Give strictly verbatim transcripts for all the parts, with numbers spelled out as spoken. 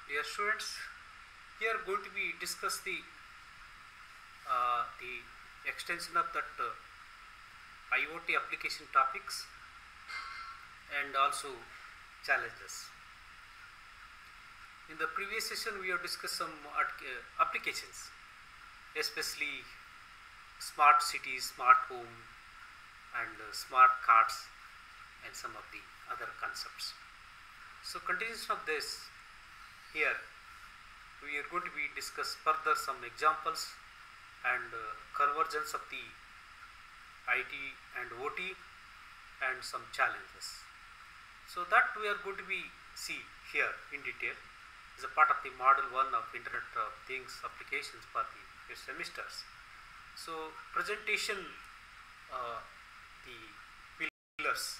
Dear students, we are going to be discuss the uh, the extension of that uh, IoT application topics and also challenges. In the previous session, we have discussed some uh, applications, especially smart cities, smart home, and uh, smart cards, and some of the other concepts. So, continuation of this, here we are going to be discuss further some examples and uh, convergence of the I T and O T and some challenges. So that we are going to be see here in detail is a part of the model one of Internet of Things applications for the semesters. So presentation uh, the pillars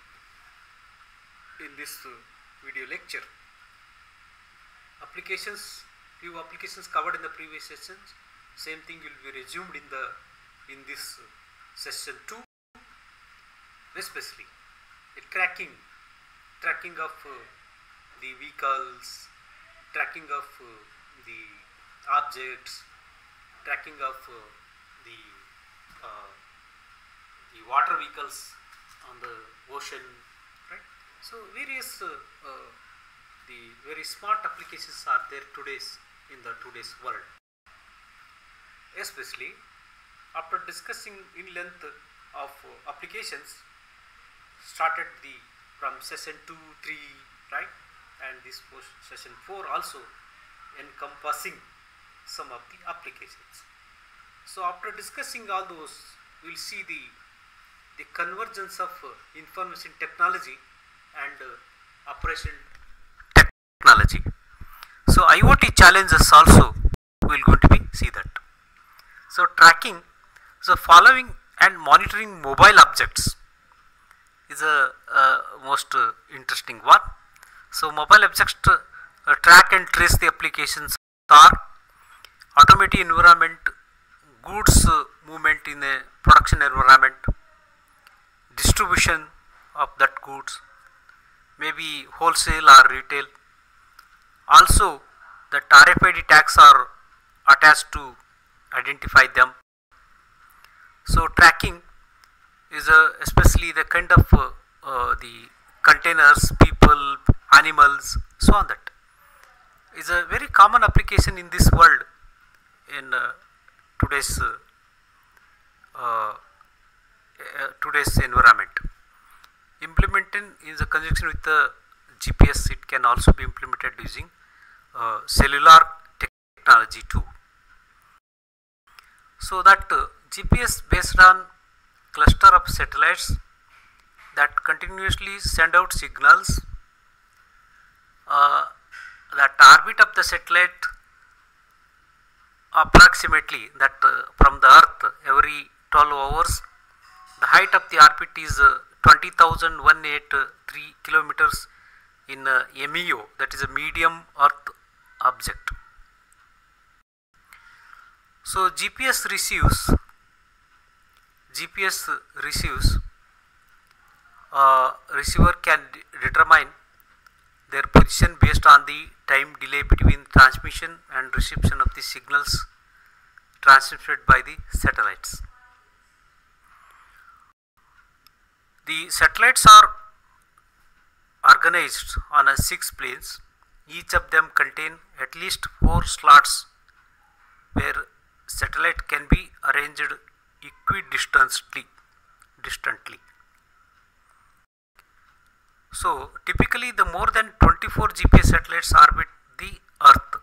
in this uh, video lecture. Applications, few applications covered in the previous sessions. Same thing will be resumed in the in this uh, session two. Especially the tracking, tracking of uh, the vehicles, tracking of uh, the objects, tracking of uh, the uh, the water vehicles on the ocean, right? So various uh, uh, the very smart applications are there today's in the today's world. Especially after discussing in length of uh, applications, started the from session two, three, right, and this session four also encompassing some of the applications. So after discussing all those, we will see the the convergence of uh, information technology and uh, operation technology. So IoT challenges also we will going to be see that. So tracking, so following and monitoring mobile objects is a uh, most uh, interesting one. So mobile objects uh, track and trace the applications are automated environment, goods uh, movement in a production environment, distribution of that goods, maybe wholesale or retail. Also the R F I D tags are attached to identify them. So tracking is a especially the kind of uh, uh, the containers, people, animals, so on, that is a very common application in this world in uh, today's uh, uh, uh, today's environment. Implementing in the conjunction with the G P S, it can also be implemented using uh, cellular technology too. So that uh, G P S based on cluster of satellites that continuously send out signals, uh, that orbit of the satellite approximately that uh, from the earth every twelve hours. The height of the orbit is uh, twenty thousand one hundred eighty-three kilometers in uh, M E O, that is a medium earth object. So G P S receives G P S receives uh, receiver can de determine their position based on the time delay between transmission and reception of the signals transmitted by the satellites. The satellites are organized on a six planes. Each of them contain at least four slots where satellite can be arranged equidistantly. Distantly. So typically the more than twenty-four G P S satellites orbit the earth.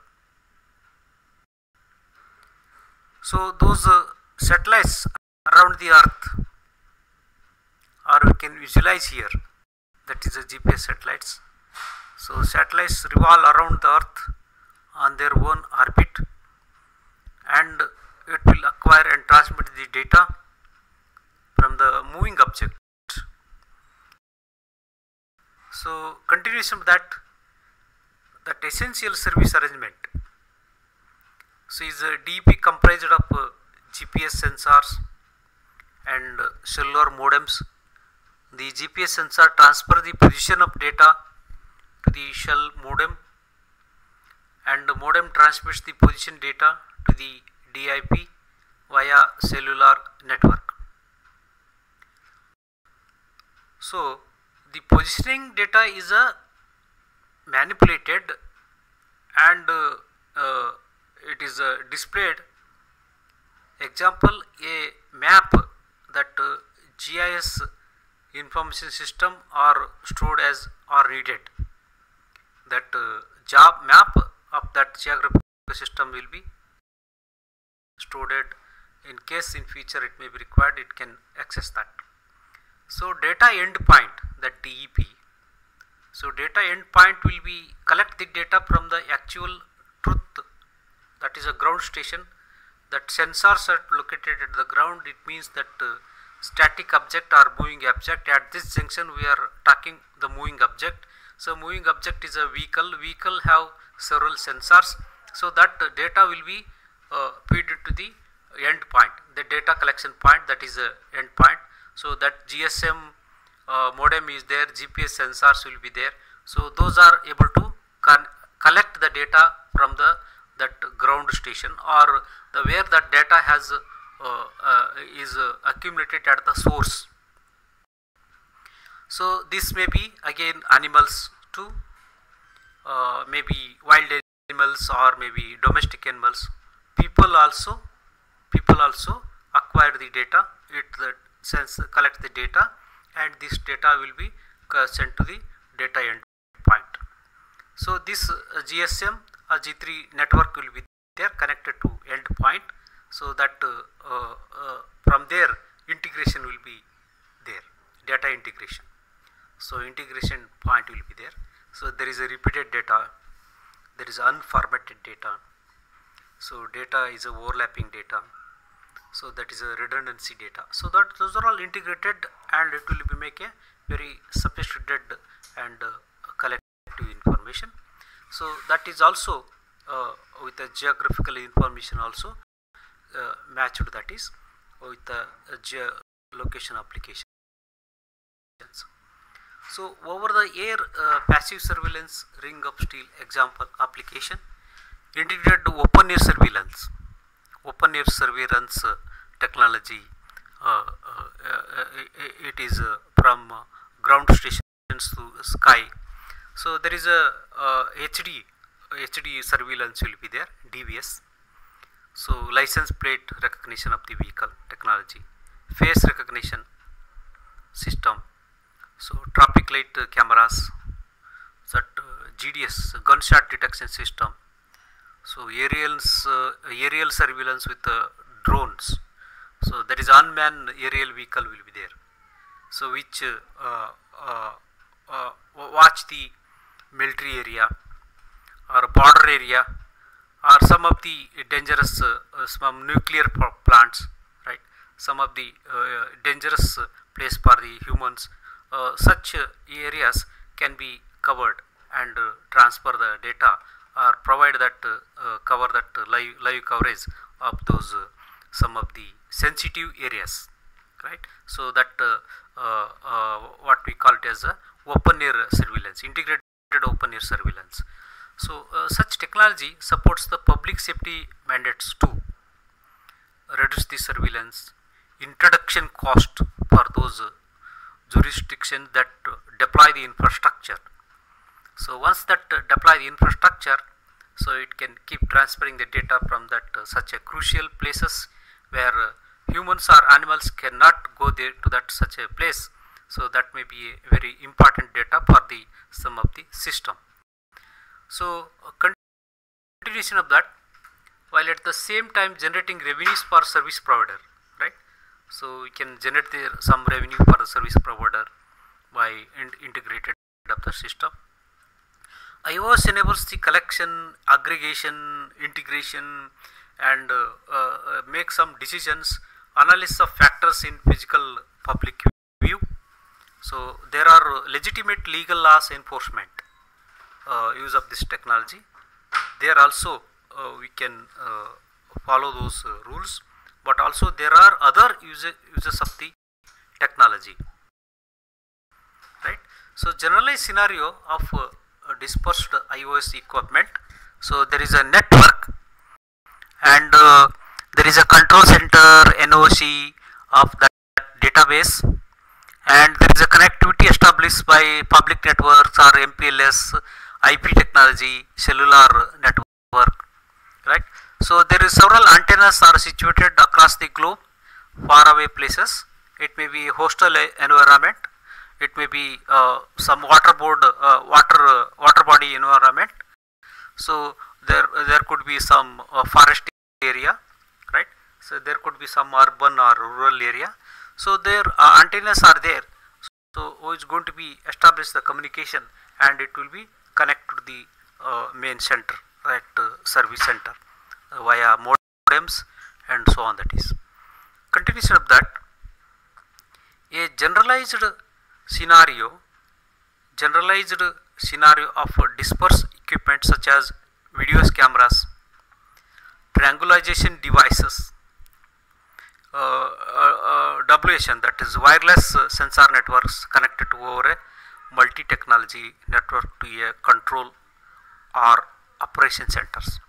So those uh, satellites around the earth, or we can visualize here, that is a G P S satellites. So satellites revolve around the earth on their own orbit, and it will acquire and transmit the data from the moving object. So continuation of that, that essential service arrangement. So is a D E P comprised of uh, G P S sensors and uh, cellular modems. The G P S sensor transfer the position of data to the shell modem and the modem transmits the position data to the D I P via cellular network. So the positioning data is a manipulated and uh, uh, it is uh, displayed. Example, a map that uh, G I S information system are stored as are needed. That uh, job map of that geographical system will be stored. In case in future it may be required, it can access that. So data endpoint, that D E P. So data endpoint will be collect the data from the actual truth, that is a ground station. That sensors are located at the ground. It means that uh, static object or moving object. At this junction we are talking the moving object. So moving object is a vehicle. Vehicle have several sensors. So that uh, data will be uh, fed to the endpoint, the data collection point, that is a endpoint. So that G S M uh, modem is there, G P S sensors will be there. So those are able to collect the data from the that ground station or the where that data has uh, uh, is uh, accumulated at the source. So this may be again animals too, uh, maybe wild animals or maybe domestic animals. People also people also acquire the data. It the sense collect the data, and this data will be sent to the data endpoint. So this uh, G S M or G three network will be there connected to endpoint. So that uh, uh, uh, from there integration will be there, data integration. So integration point will be there. So there is a repeated data, there is unformatted data. So data is a overlapping data. So that is a redundancy data. So that those are all integrated, and it will be make a very sophisticated and uh, collective information. So that is also uh, with the geographical information also uh, matched, that is with the uh, geolocation applications. So over the air uh, passive surveillance ring of steel example application, integrated open air surveillance. Open air surveillance uh, technology, uh, uh, uh, it is uh, from uh, ground stations to sky. So there is a uh, H D H D surveillance will be there, D V S. So license plate recognition of the vehicle technology, face recognition system. So traffic light uh, cameras, that uh, G D S gunshot detection system. So aerials, uh, aerial surveillance with uh, drones. So there is unmanned aerial vehicle will be there. So which uh, uh, uh, watch the military area or border area or some of the dangerous uh, uh, some nuclear plants, right? Some of the uh, dangerous uh, place for the humans. Uh, such uh, areas can be covered and uh, transfer the data or provide that uh, uh, cover that uh, live live coverage of those uh, some of the sensitive areas, right? So that uh, uh, uh, what we call it as a open air surveillance, integrated open air surveillance. So uh, such technology supports the public safety mandates too. Reduce the surveillance, introduction cost for those uh, jurisdictions that uh, deploy the infrastructure. So once that uh, deploy the infrastructure, so it can keep transferring the data from that uh, such a crucial places where uh, humans or animals cannot go there to that such a place. So that may be a very important data for the some of the system. So uh, continuation of that, while at the same time generating revenues for service provider, right? So we can generate the, some revenue for the service provider by in integrated of the system. iOS enables the collection, aggregation, integration, and uh, uh, make some decisions, analysis of factors in physical public view. So there are legitimate legal laws enforcement uh, use of this technology. There also uh, we can uh, follow those uh, rules, but also there are other user, uses of the technology, right? So generalized scenario of uh, dispersed iOS equipment. So there is a network, and uh, there is a control center N O C of that database, and there is a connectivity established by public networks or M P L S, I P technology, cellular network, right? So there is several antennas are situated across the globe, far away places. It may be hostel environment, it may be uh, some waterboard, uh, water uh, water body environment. So there there could be some uh, forest area, right? So there could be some urban or rural area. So there uh, antennas are there. So who is going to be establish the communication, and it will be connected to the uh, main center, right? Uh, service center uh, via modems and so on. That is continuation of that. A generalized scenario, generalized scenario of dispersed equipment such as videos cameras, triangulation devices, uh, uh, uh, W S N, that is wireless uh, sensor networks connected to over a multi-technology network to a control or operation centers,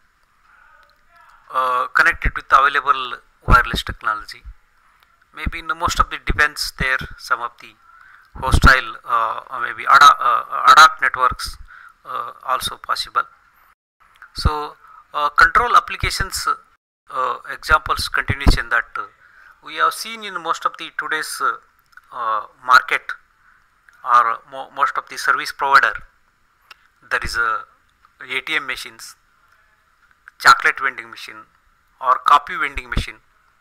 uh, connected with available wireless technology. Maybe in the most of the defense there, some of the hostile uh, maybe ad uh, hoc networks uh, also possible. So uh, control applications uh, examples continuation that uh, we have seen in most of the today's uh, uh, market or mo most of the service provider. There is a A T M machines, chocolate vending machine, or copy vending machine,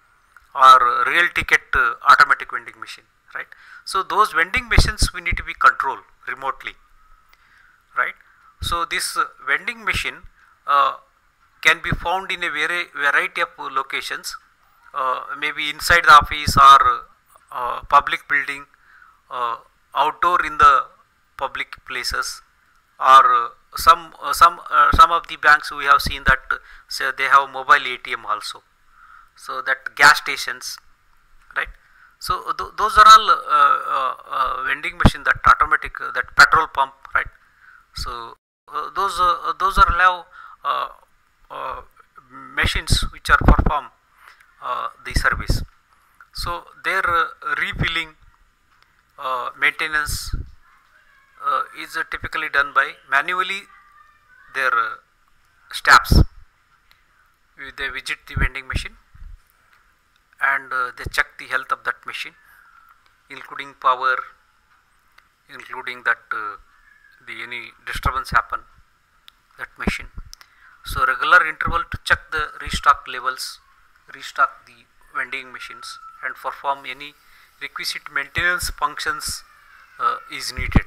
or real ticket uh, automatic vending machine, right? So those vending machines we need to be controlled remotely, right? So this uh, vending machine uh, can be found in a very variety of locations, uh, maybe inside the office or uh, public building, uh, outdoor in the public places, or uh, some uh, some uh, some of the banks we have seen that uh, say they have mobile A T M also. So that gas stations, right? So th those are all uh, uh, uh, vending machine, that automatic, uh, that petrol pump, right? So uh, those uh, those are allow uh, uh, machines which are perform uh, the service. So their uh, refilling, uh, maintenance uh, is uh, typically done by manually their uh, staffs. They visit the vending machine, and uh, they check the health of that machine, including power, including that uh, the any disturbance happen that machine. So regular interval to check the restock levels, restock the vending machines, and perform any requisite maintenance functions uh, is needed.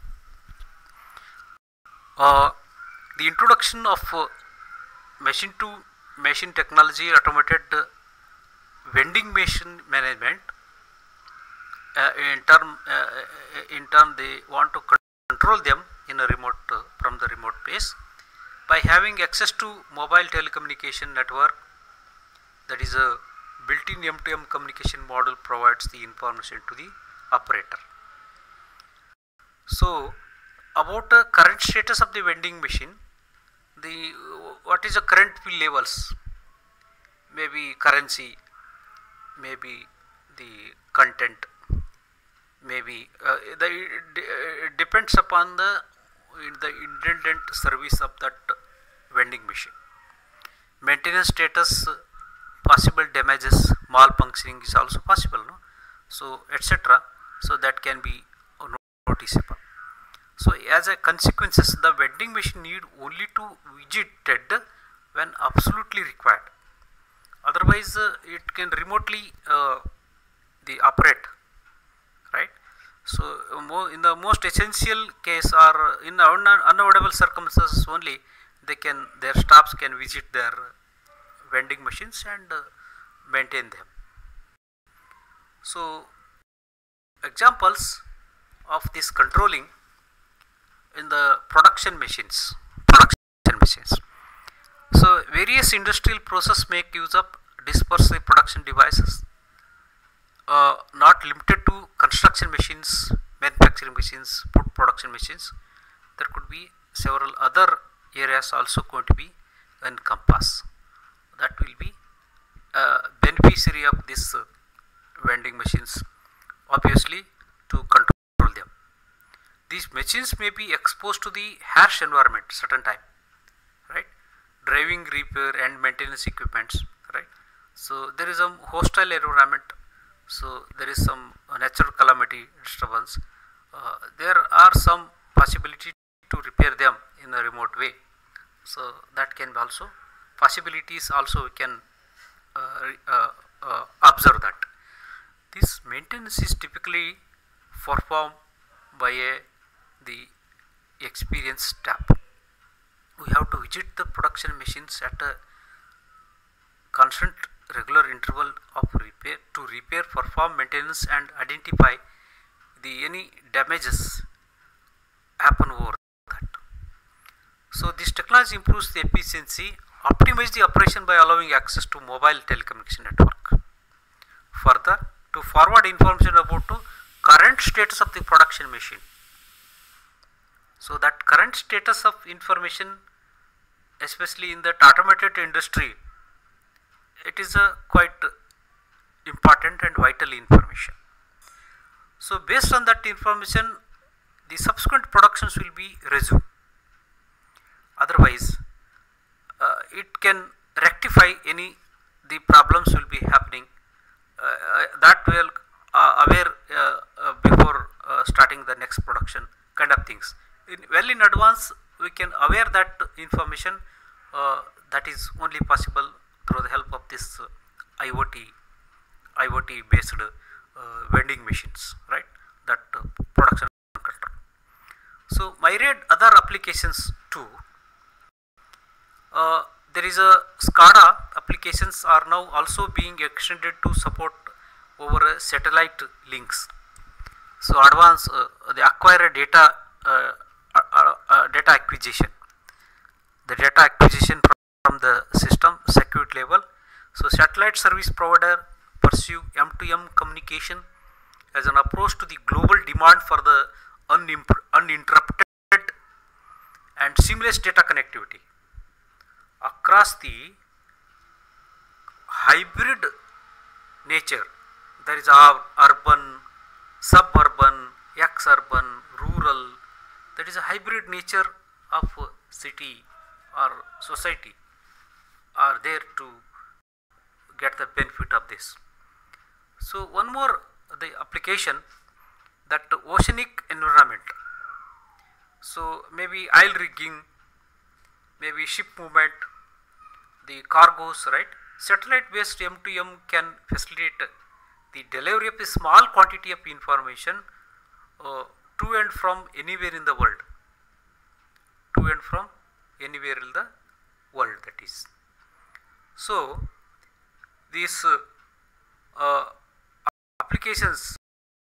Uh, the introduction of uh, machine to machine technology, automated uh, vending machine management, uh, in term uh, in turn they want to control them in a remote uh, from the remote base by having access to mobile telecommunication network. That is a built-in M two M communication model provides the information to the operator. So about the current status of the vending machine, the what is the current fill levels, maybe currency, maybe the content, maybe uh, the, it depends upon the the intended service of that vending machine. Maintenance status, possible damages, malfunctioning is also possible, no? So etc. So that can be noticeable. So as a consequences, the vending machine need only to visited when absolutely required. Otherwise, uh, it can remotely uh, the operate, right? So uh, in the most essential case or in un unavoidable circumstances only, they can their staffs can visit their vending machines and uh, maintain them. So examples of this controlling in the production machines, production machines. So various industrial process make use of dispersed production devices, uh, not limited to construction machines, manufacturing machines, food production machines. There could be several other areas also going to be encompass. That will be a beneficiary of this uh, vending machines, obviously, to control them. These machines may be exposed to the harsh environment certain time, right? Driving, repair and maintenance equipments, right? So there is a hostile environment, so there is some uh, natural calamity disturbance. Uh, there are some possibility to repair them in a remote way, so that can be also possibilities also we can uh, uh, uh, observe that. This maintenance is typically performed by a the experienced staff. We have to visit the production machines at a constant regular interval of repair to repair, perform maintenance and identify the any damages happen over that. So this technology improves the efficiency, optimize the operation by allowing access to mobile telecommunication network. Further, to forward information about the current status of the production machine. So that current status of information, especially in that automated industry, it is a quite important and vital information. So based on that information, the subsequent productions will be resumed. Otherwise, uh, it can rectify any the problems will be happening. Uh, uh, that will uh, aware uh, uh, before uh, starting the next production kind of things. In, well in advance, we can aware that information. Uh, that is only possible through the help of this uh, IoT, IoT based uh, vending machines, right? That uh, production control. So myriad other applications too. Uh, there is a SCADA applications are now also being extended to support over uh, satellite links. So advanced uh, the acquired data uh, uh, uh, data acquisition, the data acquisition from, from the system circuit level. So satellite service provider pursue M to M communication as an approach to the global demand for the uninterrupted and seamless data connectivity across the hybrid nature. There is urban, suburban, ex-urban, rural. That is a hybrid nature of city or society are there to get the benefit of this. So one more the application, that oceanic environment. So maybe oil rigging, maybe ship movement, the cargoes, right? Satellite based M to M can facilitate the delivery of a small quantity of information uh, to and from anywhere in the world, to and from anywhere in the world, that is. So these uh, uh, applications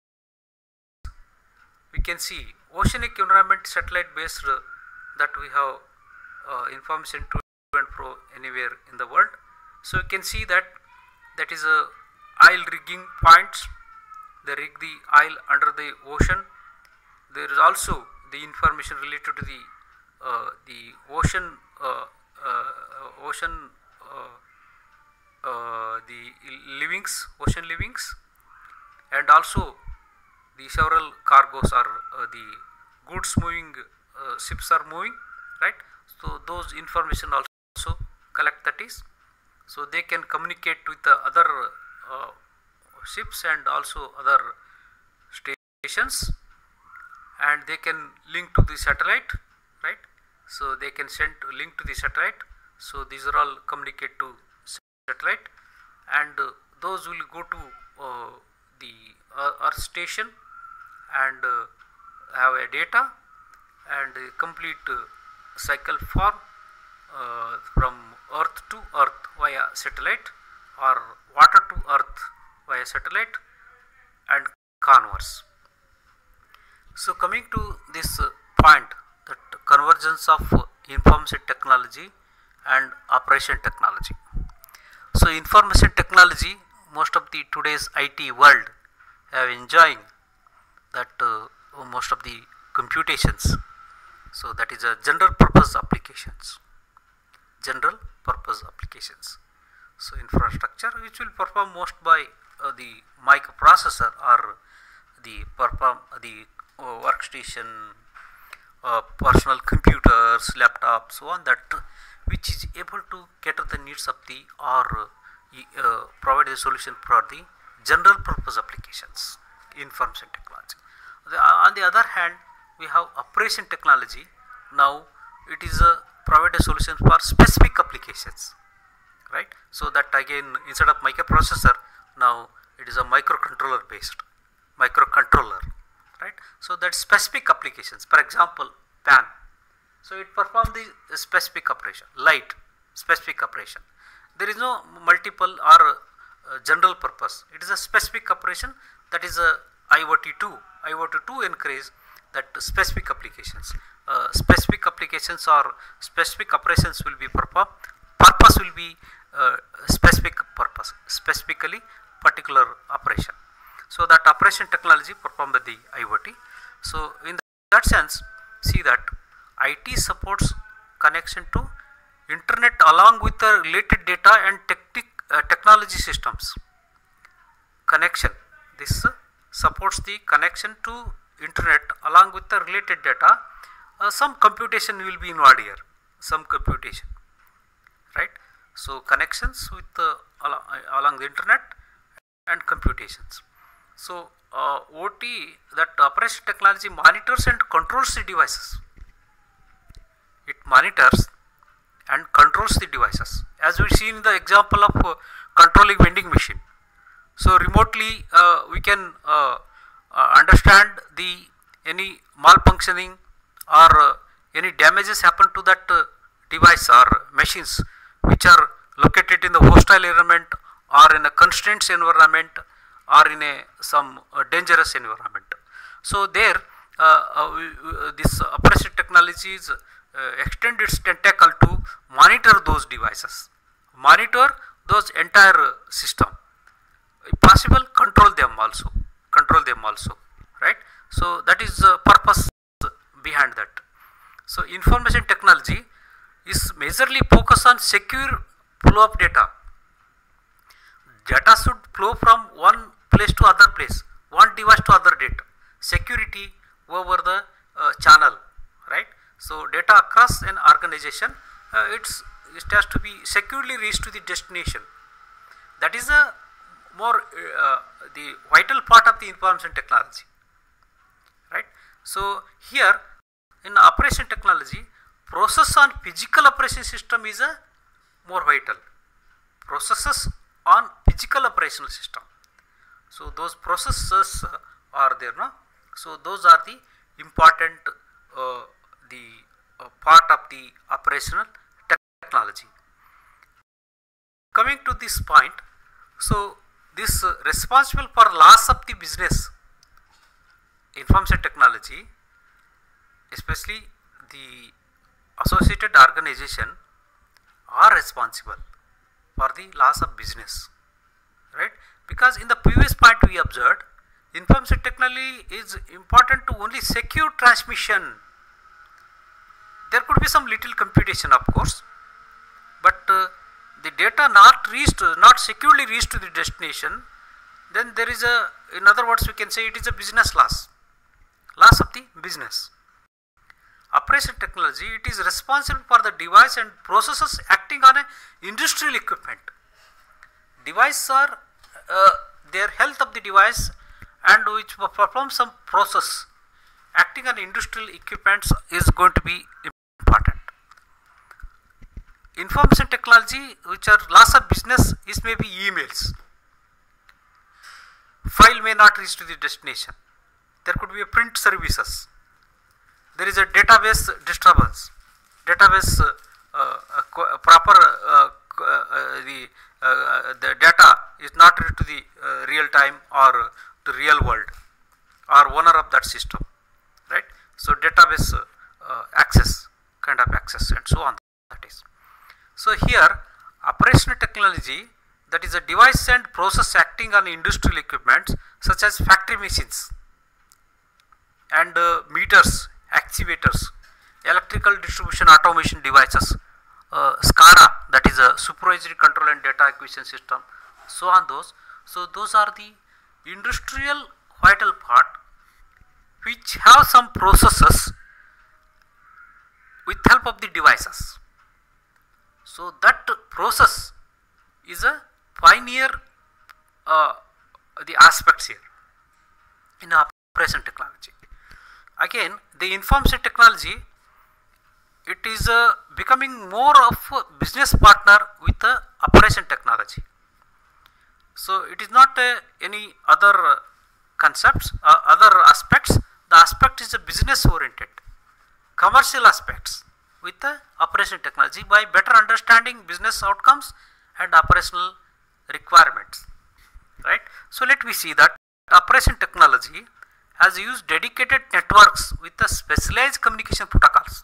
we can see oceanic environment satellite based uh, that we have uh, information to and fro anywhere in the world. So you can see that that is a oil rigging points. They rig the oil under the ocean. There is also the information related to the uh, the ocean uh, uh, ocean uh, uh, the livings, ocean livings, and also the several cargoes are uh, the goods moving, uh, ships are moving, right? So those information also collect, that is. So they can communicate with the other uh, ships and also other stations, and they can link to the satellite, right? So they can send link to the satellite. So these are all communicate to satellite, and uh, those will go to uh, the uh, Earth station and uh, have a data and uh, complete uh, cycle form uh, from Earth to Earth via satellite, or water to Earth via satellite, and converse. So coming to this uh, point, that convergence of uh, information technology and operation technology. So information technology, most of the today's I T world have enjoying that uh, most of the computations. So that is a general purpose applications. general purpose applications. So infrastructure which will perform most by uh, the microprocessor or the perform the uh, workstation, uh, personal computers, laptops, so on, that which is able to cater the needs of the or uh, provide a solution for the general purpose applications, information technology. The, on the other hand, we have operation technology. Now it is a provide a solution for specific applications, right? So that again, instead of microprocessor, now it is a microcontroller based microcontroller, right? So that specific applications, for example, fan. So it performs the specific operation. Light, specific operation. There is no multiple or uh, general purpose. It is a specific operation, that is a I O T two. I O T two encourages that specific applications. Uh, specific applications or specific operations will be performed. Purpose will be uh, specific purpose, specifically particular operation. So that operation technology performed by the I O T. So in that sense, see that I T supports connection to internet along with the related data and technic, uh, technology systems. Connection, this uh, supports the connection to internet along with the related data. Uh, some computation will be involved here, some computation, right? So connections with uh, along, uh, along the internet and computations. So uh, O T, that operation technology, monitors and controls the devices. It monitors and controls the devices, as we see in the example of uh, controlling vending machine. So remotely uh, we can uh, uh, understand the any malfunctioning or uh, any damages happen to that uh, device or machines which are located in the hostile environment or in a constraints environment or in a some uh, dangerous environment. So there uh, uh, we, uh, this operation technology is uh, extend its tentacle to monitor those devices, monitor those entire uh, system, if possible control them also, control them also, right? So that is the purpose behind that. So information technology is majorly focused on secure flow of data. Data should flow from one place to other place, one device to other data, security over the uh, channel, right? So data across an organization, uh, it's it has to be securely reached to the destination. That is a more uh, the vital part of the information technology, right? So here in operation technology, process on physical operation system is a more vital. Processes on physical operational system. So those processes uh, are there, no? So those are the important uh, the uh, part of the operational technology. Coming to this point, so this uh, responsible for loss of the business, information technology, especially the associated organization, are responsible for the loss of business, right? Because in the previous point we observed, information technology is important to only secure transmission. There could be some little computation, of course, but uh, the data not reached, not securely reached to the destination, then there is a, in other words, we can say it is a business loss, loss of the business. Operation technology, it is responsible for the device and processes acting on a industrial equipment. Devices are uh, their health of the device and which perform some process acting on industrial equipments is going to be important. Information technology which are loss of business is maybe emails. File may not reach to the destination. There could be a print services. There is a database disturbance. Database uh, uh, proper uh, uh, the uh, the data is not reached to the uh, real time or the real world or owner of that system, right? So database uh, access, kind of access and so on, that is. So here operational technology, that is a device and process acting on industrial equipments such as factory machines and uh, meters, actuators, electrical distribution automation devices, uh, SCADA, that is a supervisory control and data acquisition system, so on those. So those are the industrial vital part which have some processes with help of the devices. So that process is a pioneer uh, the aspects here in operation technology. Again, the information technology, it is uh, becoming more of a business partner with the operation technology. So it is not uh, any other uh, concepts, uh, other aspects. The aspect is a business oriented, commercial aspects with the operation technology by better understanding business outcomes and operational requirements, right. So let me see that operation technology has used dedicated networks with the specialized communication protocols.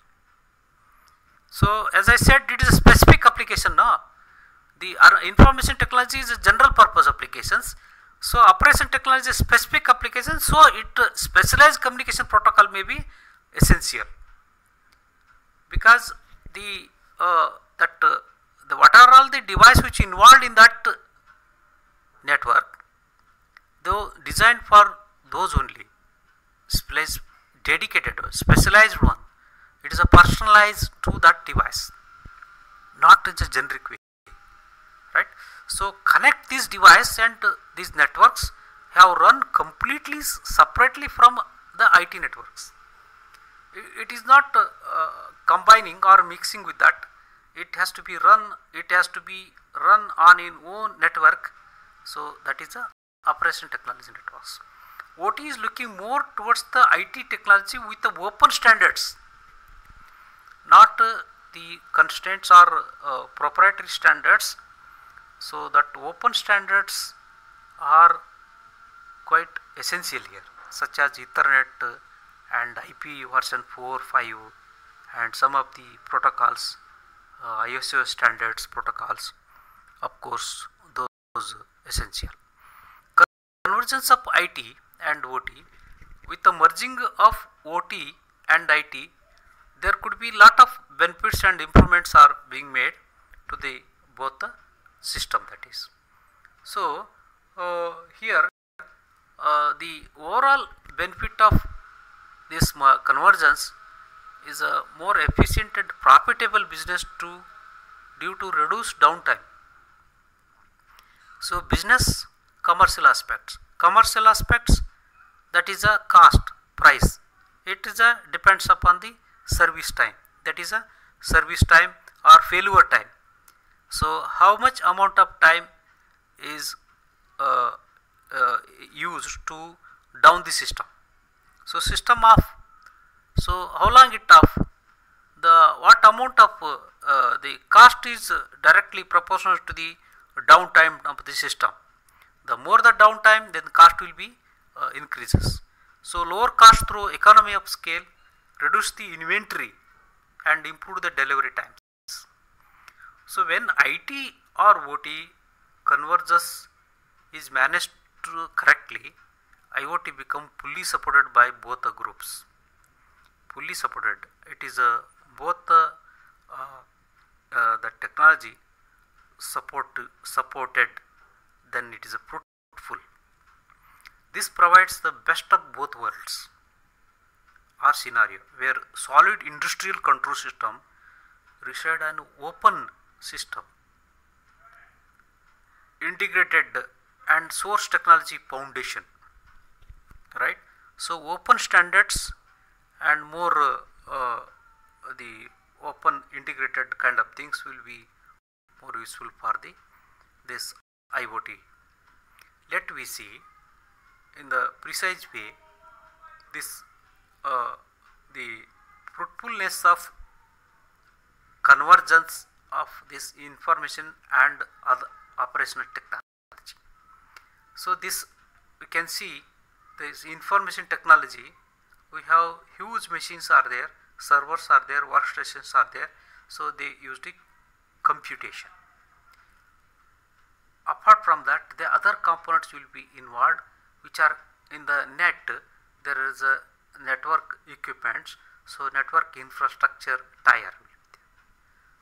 So as I said, it is a specific application now. The uh, information technology is a general purpose applications. So operation technology is a specific application, so it uh, specialized communication protocol may be essential, because the uh, that uh, the what are all the device which involved in that uh, network, though designed for those only, specialized, dedicated, specialized one. It is a personalized to that device, not in a generic way, right. So connect this device and uh, these networks have run completely separately from the I T networks. It, it is not uh, uh, combining or mixing with that. It has to be run. It has to be run on its own network. So that is the operation technology networks. O T is looking more towards the I T technology with the open standards, not uh, the constraints or uh, proprietary standards. So that open standards are quite essential here, such as Ethernet uh, and I P version four, five, and some of the protocols, uh, I S O standards protocols, of course, those, those essential. Convergence of I T and O T, with the merging of O T and I T, there could be lot of benefits and improvements are being made to the both the system, that is. So uh, here uh, the overall benefit of this convergence is a more efficient and profitable business to due to reduced downtime. So business commercial aspects, commercial aspects, that is a cost, price. It is a depends upon the service time, that is a service time or failure time. So how much amount of time is uh, uh, used to down the system. So system off, so how long it off, the what amount of uh, uh, the cost is uh, directly proportional to the downtime of the system. The more the downtime, then the cost will be uh, increases. So lower cost through economy of scale, reduce the inventory and improve the delivery times. So when I T or O T converges is managed correctly, I O T become fully supported by both the groups. Fully supported. It is a both the uh, uh, the technology support supported, then it is a fruitful. This provides the best of both worlds. Our scenario where solid industrial control system reside an open system, integrated and source technology foundation, right. So open standards and more uh, uh, the open integrated kind of things will be more useful for the this I O T. Let we see in the precise way this uh, the fruitfulness of convergence of this information and other operational technology. So this we can see this information technology, we have huge machines are there, servers are there, workstations are there, so they use the computation. Apart from that, the other components will be involved which are in the net. There is a network equipments, so network infrastructure tier will be there.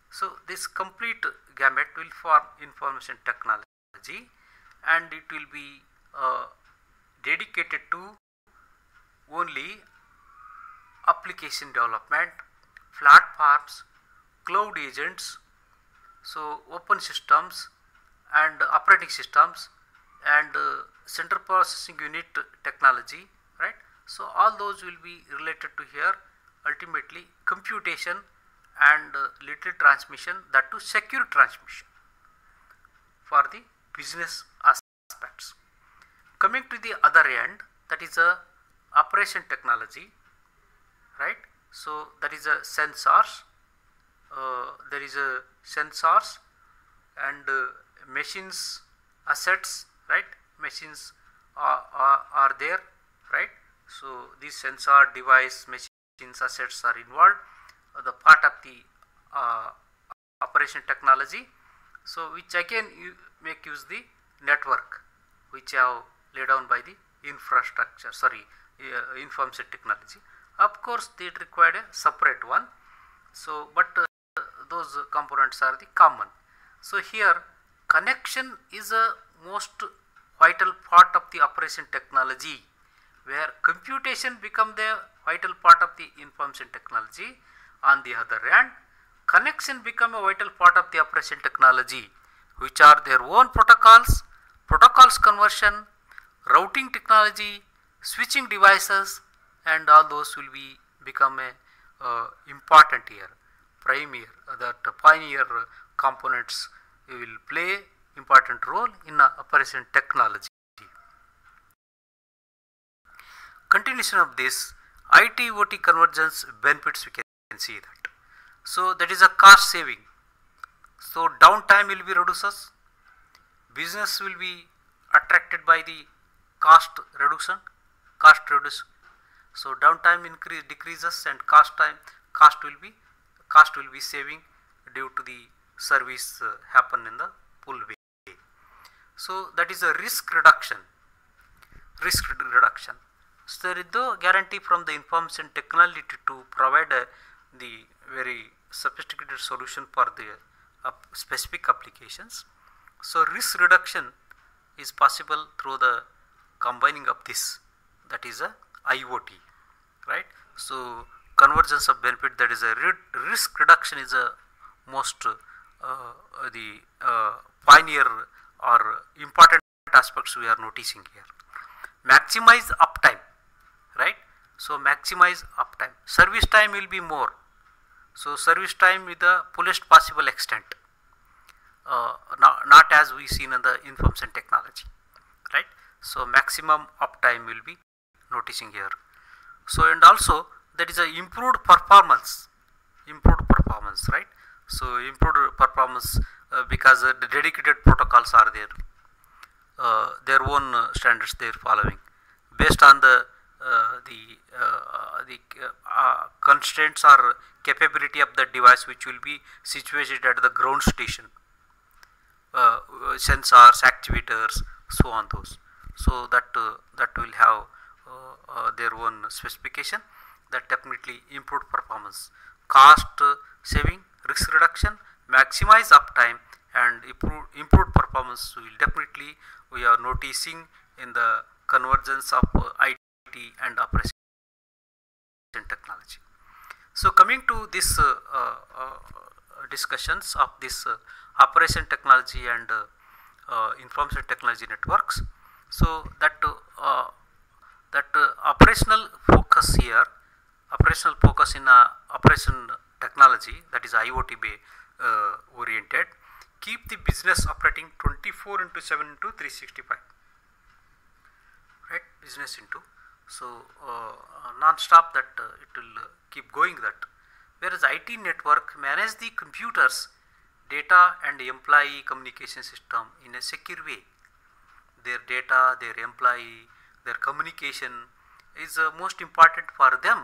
So this complete gamut will form information technology, and it will be uh, dedicated to only application development, platforms, cloud agents, so open systems and operating systems, and uh, central processing unit technology, right? So all those will be related to here. Ultimately computation and uh, little transmission, that to secure transmission for the business aspects. Coming to the other end, that is a operation technology, right? So that is a sensors, uh, there is a sensors and uh, machines, assets, right? Machines are, are, are there, right? So these sensor device, machines, assets are involved, uh, the part of the uh, operation technology. So which again you make use the network which have laid down by the infrastructure, sorry, uh, information technology. Of course they required a separate one, so but uh, those components are the common. So here connection is a most vital part of the operation technology, where computation become the vital part of the information technology. On the other hand, connection become a vital part of the operation technology, which are their own protocols, protocols conversion, routing technology, switching devices, and all those will be become a uh, important here, prime here, uh, that uh, pioneer uh, components will play important role in uh, operation technology. Continuation of this I T O T convergence benefits, we can see that. So that is a cost saving. So downtime will be reduces, business will be attracted by the cost reduction, cost reduce. So downtime increase decreases and cost time cost will be cost will be saving due to the service uh, happen in the full way. So that is a risk reduction, risk reduction. So there is no guarantee from the information technology to provide uh, the very sophisticated solution for the uh, specific applications. So risk reduction is possible through the combining of this, that is a I O T, right? So convergence of benefit, that is a risk reduction, is a most uh, the uh, pioneer or important aspects we are noticing here. Maximize uptime, right? So maximize uptime, service time will be more, so service time with the fullest possible extent, uh, not, not as we seen in the information technology, right? So maximum uptime will be noticing here. So and also that is a improved performance, improved performance, right? So improved performance uh, because uh, the dedicated protocols are there, uh, their own uh, standards they are following based on the uh, the uh, the uh, constraints or capability of the device, which will be situated at the ground station, uh, sensors, actuators, so on those. So that uh, that will have uh, uh, their own specification, that definitely improved performance, cost uh, saving, risk reduction, maximize uptime, and improve, improved performance will definitely we are noticing in the convergence of uh, I T and operation technology. So coming to this uh, uh, uh, discussions of this uh, operation technology and uh, uh, information technology networks. So that uh, that uh, operational focus here, operational focus in uh, operation technology, that is I O T uh, oriented, keep the business operating twenty-four into seven into three sixty-five, right? Business into, so uh, non-stop that uh, it will uh, keep going that. Whereas I T network manage the computers, data and employee communication system in a secure way. Their data, their employee, their communication is uh, most important for them.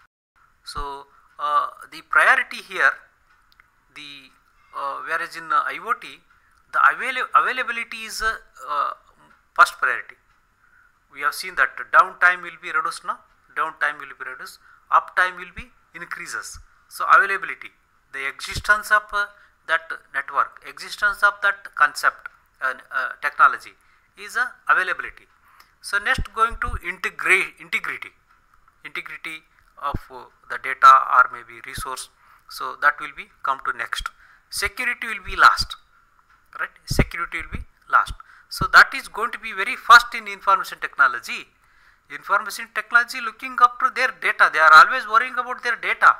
So uh, the priority here, the uh, whereas in uh, I O T the avail availability is uh, uh, first priority. We have seen that downtime will be reduced now, downtime will be reduced, uptime will be increases. So availability, the existence of uh, that network, existence of that concept, uh, uh, technology is a availability. So next going to integrate integrity, integrity of uh, the data or maybe resource. So that will be come to next. Security will be last, right? Security will be last. So that is going to be very first in information technology. Information technology looking up to their data. They are always worrying about their data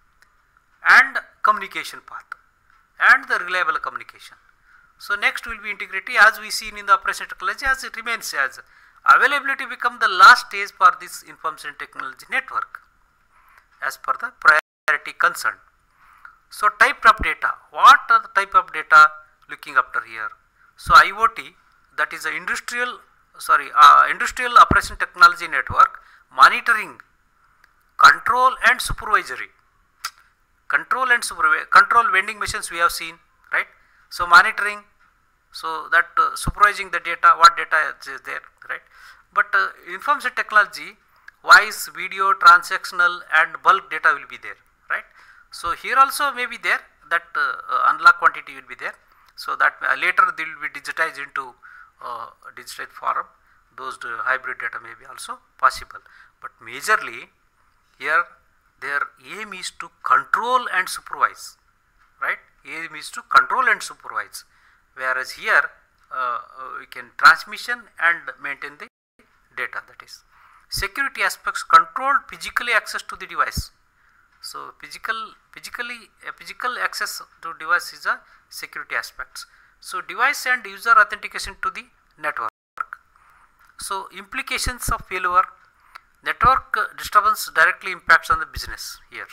and communication path and the reliable communication. So next will be integrity, as we seen in the operation technology, as it remains as availability become the last stage for this information technology network as per the priority concern. So type of data, what are the type of data looking after here? So IoT, that is a industrial sorry uh, industrial operation technology network, monitoring, control and supervisory. Control and supervisory, control vending machines we have seen, right? So monitoring, so that uh, supervising the data, what data is there, right? But uh, information technology, voice, video, transactional and bulk data will be there, right? So here also may be there, that uh, unlock quantity will be there. So that uh, later they will be digitized into uh, digitized form. Those uh, hybrid data may be also possible. But majorly here their aim is to control and supervise, right? Aim is to control and supervise. Whereas here uh, uh, we can transmission and maintain the data, that is. Security aspects, controlled physically access to the device. So physical, physically, uh, physical access to device is a security aspects. So device and user authentication to the network. So implications of failure, network uh, disturbance directly impacts on the business here.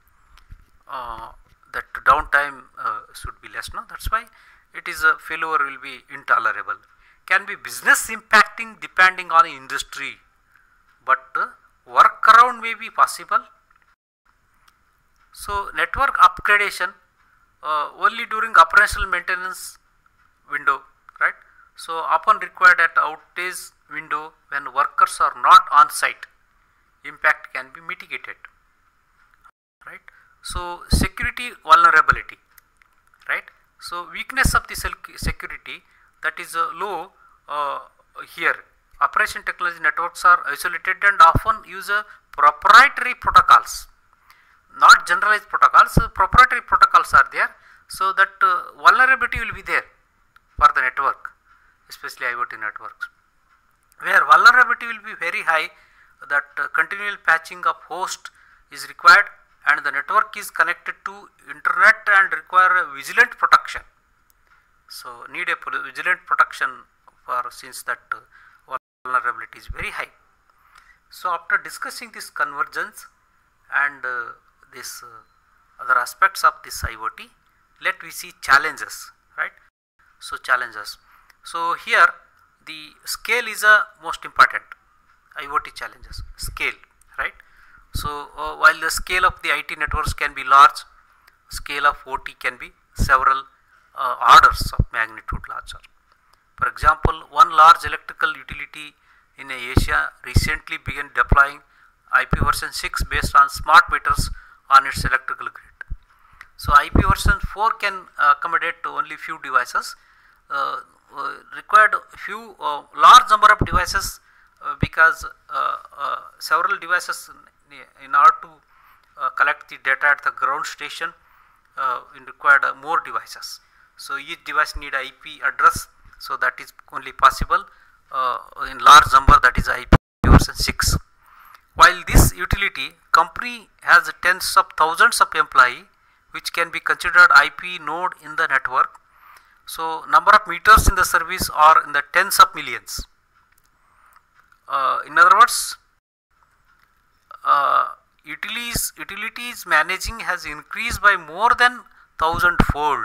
Uh, that downtime uh, should be less, no? That's why it is a failure will be intolerable. Can be business impacting depending on industry, but uh, workaround may be possible. So network upgradation uh, only during operational maintenance window, right? So often required at outage window when workers are not on site, impact can be mitigated, right? So security vulnerability, right? So weakness of the security, that is uh, low uh, here. Operation technology networks are isolated and often use a proprietary protocols, not generalized protocols. So proprietary protocols are there, so that uh, vulnerability will be there for the network, especially IoT networks, where vulnerability will be very high, that uh, continual patching of host is required and the network is connected to internet and require a vigilant protection. So need a vigilant protection for, since that uh, vulnerability is very high. So after discussing this convergence and uh, this uh, other aspects of this IoT, let we see challenges, right? So challenges. So here the scale is a most important IoT challenges, scale, right? So uh, while the scale of the I T networks can be large, scale of O T can be several uh, orders of magnitude larger. For example, one large electrical utility in Asia recently began deploying I P version six based on smart meters on its electrical grid. So I P version four can uh, accommodate only few devices, uh, uh, required few uh, large number of devices uh, because uh, uh, several devices in, in order to uh, collect the data at the ground station uh, in required uh, more devices. So each device need I P address, so that is only possible uh, in large number, that is I P version six. While this utility company has tens of thousands of employees, which can be considered I P node in the network. So number of meters in the service are in the tens of millions. Uh, in other words, uh, utilities utilities managing has increased by more than thousand fold.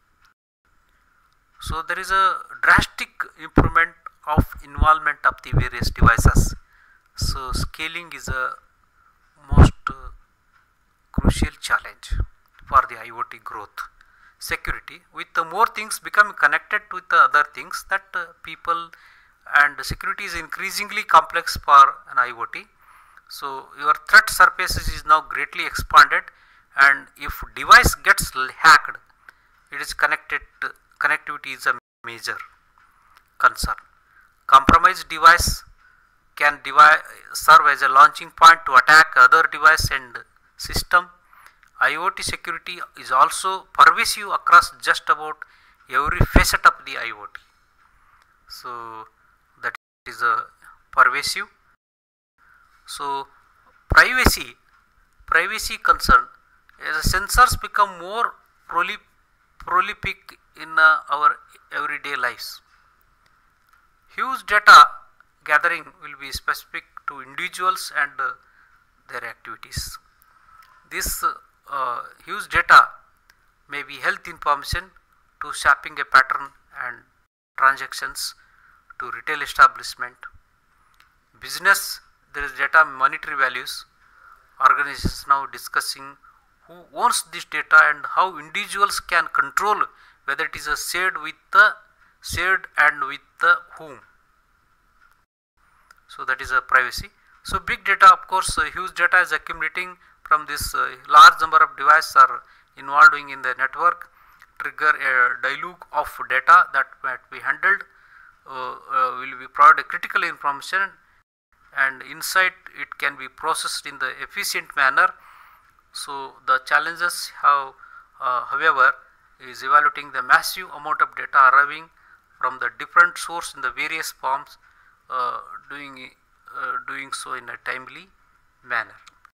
So there is a drastic improvement of involvement of the various devices. So scaling is a most uh, crucial challenge for the IoT growth. Security, with the more things become connected with the other things, that uh, people and security is increasingly complex for an IoT. So your threat surfaces is now greatly expanded and if device gets hacked, it is connected, connectivity is a major concern. Compromised device can devi serve as a launching point to attack other device and system. IoT security is also pervasive across just about every facet of the IoT. So that is a pervasive. So privacy, privacy concern, as sensors become more prolif prolific in uh, our everyday lives. Huge data gathering will be specific to individuals and uh, their activities. This uh, uh, huge data may be health information to shaping a pattern and transactions to retail establishment. Business, there is data monetary values. Organizations now discussing who owns this data and how individuals can control whether it is a shared with the shared and with the whom. So that is a privacy. So big data, of course, uh, huge data is accumulating from this uh, large number of devices are involving in the network, trigger a deluge of data that might be handled, uh, uh, will be provide critical information, and inside it can be processed in the efficient manner. So the challenges have, uh, however, is evaluating the massive amount of data arriving from the different source in the various forms, uh, doing uh, doing so in a timely manner.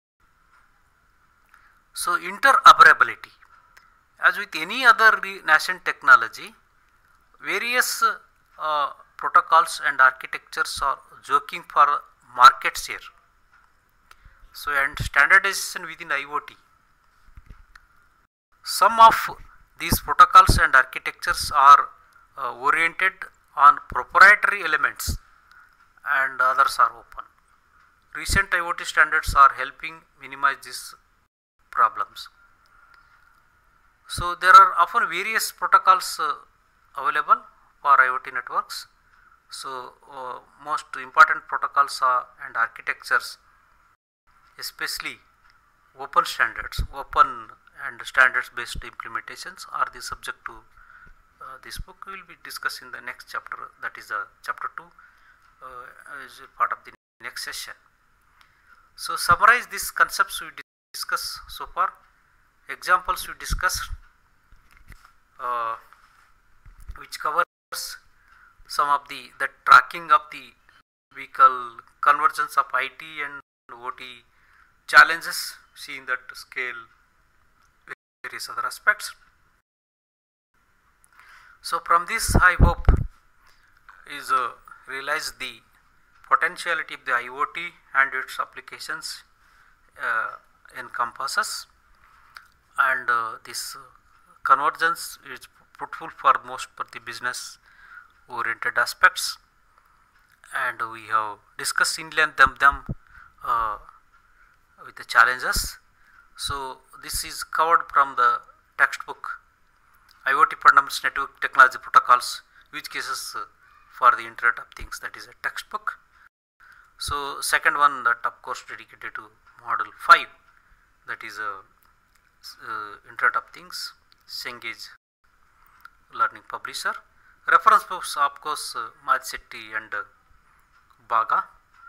So interoperability, as with any other nascent technology, various uh, protocols and architectures are joking for market share. So and standardization within IoT. Some of these protocols and architectures are uh, oriented on proprietary elements and others are open. Recent IoT standards are helping minimize these problems. So there are often various protocols uh, available for IoT networks. So uh, most important protocols are and architectures, especially open standards, open and standards based implementations are the subject to uh, this book. We will be discussing the next chapter, that is uh, chapter two, uh, is part of the next session. So summarize these concepts we discussed so far. Examples we discussed, uh, which covers some of the the tracking of the vehicle, convergence of I T and O T challenges, seeing that scale, various other aspects. So from this I hope is uh, realize the potentiality of the IoT and its applications uh, encompasses, and uh, this uh, convergence is fruitful for most for the business oriented aspects, and we have discussed in length them, them uh, with the challenges. So this is covered from the textbook IoT Fundamentals Network Technology Protocols, use cases uh, for the Internet of Things, that is a textbook. So second one, that of course dedicated to module five, that is a uh, Internet of Things, Cengage Learning Publisher. Reference books, of course, uh, Madsetti and uh, Baga,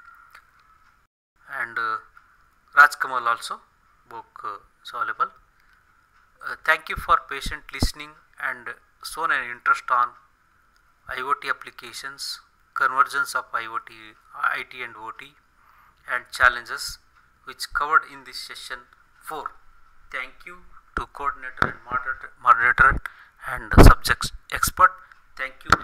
and uh, Rajkamal also book uh, is available. Uh, thank you for patient listening and shown an interest on IoT applications, convergence of IoT, I T and O T, and challenges, which covered in this session four. Thank you to coordinator and moderator, moderator and subject expert. Thank you.